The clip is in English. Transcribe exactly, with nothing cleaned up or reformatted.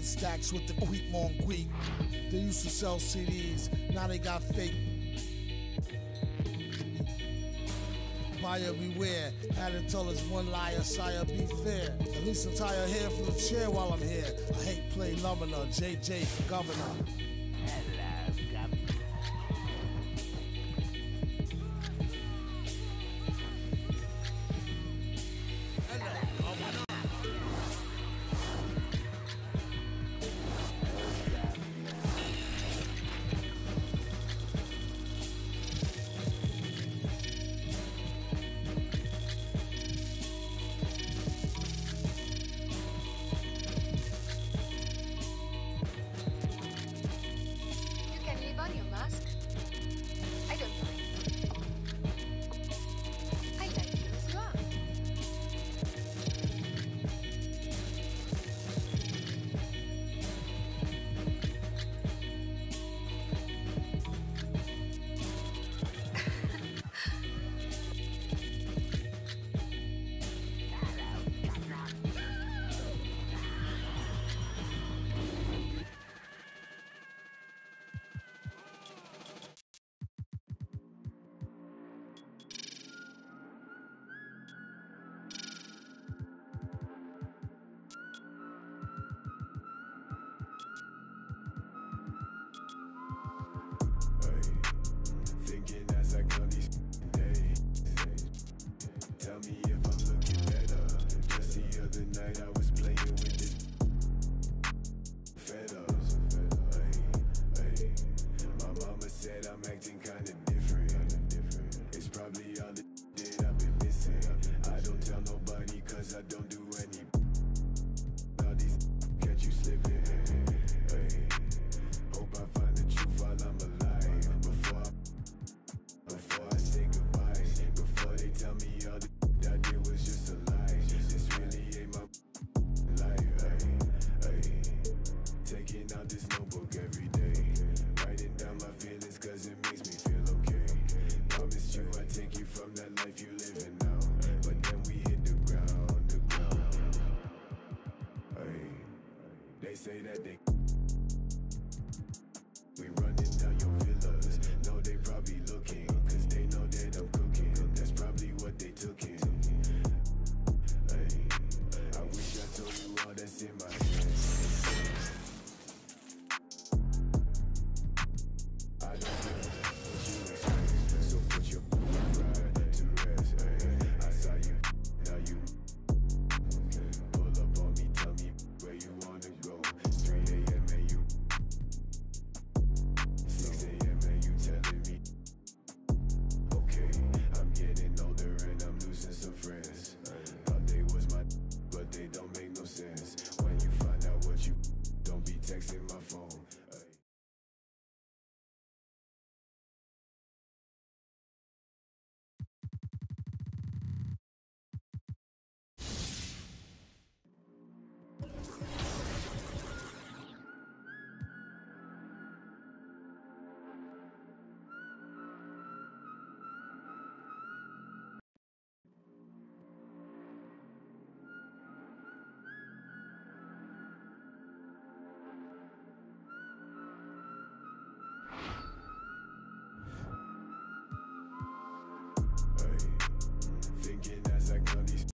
get stacks with the Greek on Greek. They used to sell C Ds, now they got fake. Buyer beware, had to tell us one liar, sire, be fair. At least I'm tired here from the chair while I'm here. I hate play Lumberner, J J for governor. On your mask? I don't mind. I like you as you are. Tell me if I'm looking better. Just the other night I was playing with this fed up. Ay, ay. My mama said I'm acting kinda different. It's probably all the that I've been missing. I don't tell nobody cause I don't do any. All these catch you slipping. Ay. Hope I find the truth while I'm alive. Before I, before I say goodbye. Before they tell me all the I did was just a lie. This really ain't my life. Ay, ay. Taking out this notebook every day, writing down my feelings cause it makes me feel okay. Promised you I'd take you from that life you living now, but then we hit the ground, the ground. Ay, they say that they